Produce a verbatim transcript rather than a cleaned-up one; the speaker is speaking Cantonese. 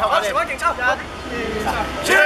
我喜欢警察。一、二、三，